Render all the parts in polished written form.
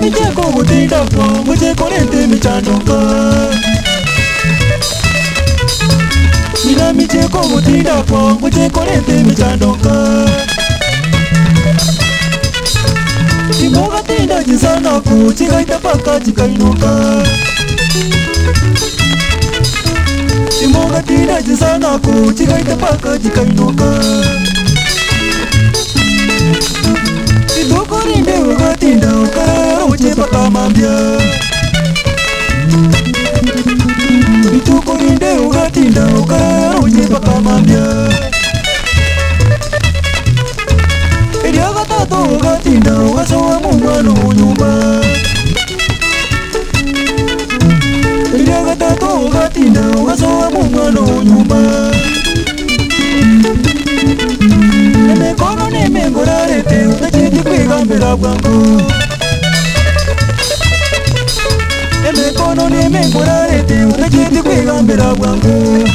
micheko gutinda po mucheko lente michandoka Ina micheko gutinda po mucheko lente michandoka Imoga tinda jisana ku chigaita paka chikainuka Imoga tinda jisana ku chigaita paka chikainuka Itoko rinde ugatinda ukara uche paka mambia Itoko rinde ugatinda ukara uche paka mambia Iriaga tato ugatinda ugasoa mumano unyumba Iriaga tato ugatinda ugasoa mumano unyumba Neme kono neme ngorarete utachiti kwigambira bwangu Neme kono neme ngorarete utachiti kwigambira bwangu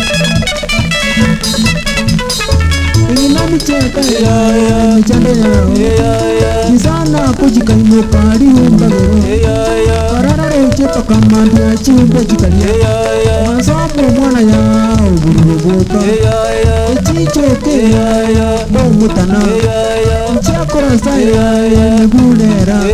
Ina micheka ya chandela Kisana kujika imepari umbagero Karara uche paka mambia chimbe chikalia Masambo mwana ya uburugoka Chichoke Bomutana Chakora saya Negulera